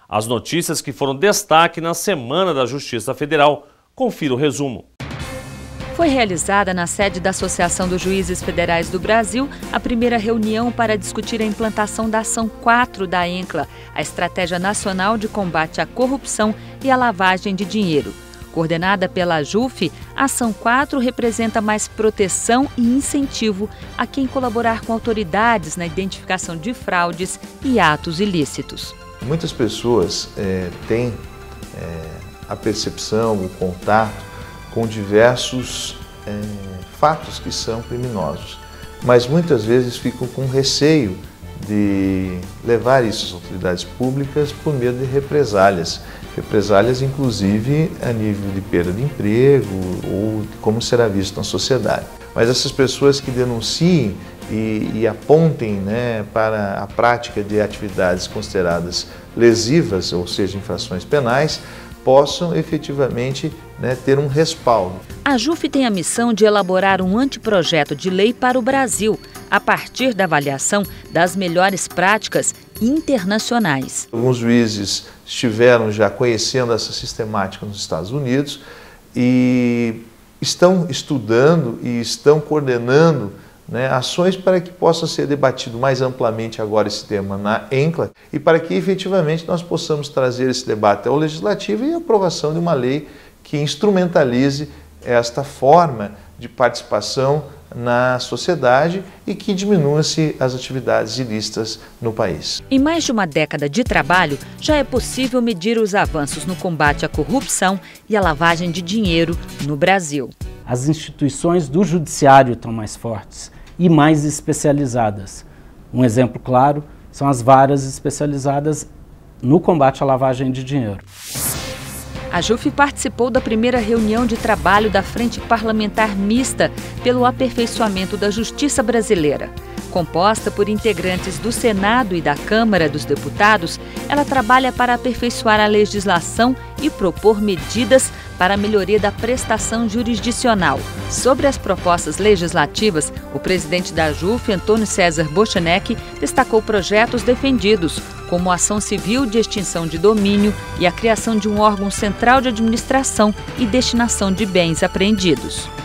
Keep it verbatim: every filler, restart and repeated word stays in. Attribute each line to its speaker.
Speaker 1: As notícias que foram destaque na Semana da Justiça Federal. Confira o resumo.
Speaker 2: Foi realizada na sede da Associação dos Juízes Federais do Brasil a primeira reunião para discutir a implantação da Ação quatro da ENCLA, a Estratégia Nacional de Combate à Corrupção e à Lavagem de Dinheiro. Coordenada pela JUF, a Ação quatro representa mais proteção e incentivo a quem colaborar com autoridades na identificação de fraudes e atos ilícitos.
Speaker 3: Muitas pessoas é, têm é, a percepção, o contato com diversos é, fatos que são criminosos, mas muitas vezes ficam com receio de levar isso às autoridades públicas por medo de represálias, represálias inclusive a nível de perda de emprego ou de como será visto na sociedade. Mas essas pessoas que denunciem e, e apontem, né, para a prática de atividades consideradas lesivas, ou seja, infrações penais, possam efetivamente, né, ter um respaldo.
Speaker 2: A JUF tem a missão de elaborar um anteprojeto de lei para o Brasil, a partir da avaliação das melhores práticas internacionais.
Speaker 3: Alguns juízes estiveram já conhecendo essa sistemática nos Estados Unidos e estão estudando e estão coordenando, né, ações para que possa ser debatido mais amplamente agora esse tema na ENCLA e para que efetivamente nós possamos trazer esse debate ao Legislativo e a aprovação de uma lei que instrumentalize esta forma de participação na sociedade e que diminua-se as atividades ilícitas no país.
Speaker 2: Em mais de uma década de trabalho, já é possível medir os avanços no combate à corrupção e à lavagem de dinheiro no Brasil.
Speaker 4: As instituições do judiciário estão mais fortes e mais especializadas. Um exemplo claro são as varas especializadas no combate à lavagem de dinheiro.
Speaker 2: A JUF participou da primeira reunião de trabalho da Frente Parlamentar Mista pelo Aperfeiçoamento da Justiça Brasileira. Composta por integrantes do Senado e da Câmara dos Deputados, ela trabalha para aperfeiçoar a legislação e propor medidas para a melhoria da prestação jurisdicional. Sobre as propostas legislativas, o presidente da JUF, Antônio César Bochenek, destacou projetos defendidos, como a ação civil de extinção de domínio e a criação de um órgão central de administração e destinação de bens apreendidos.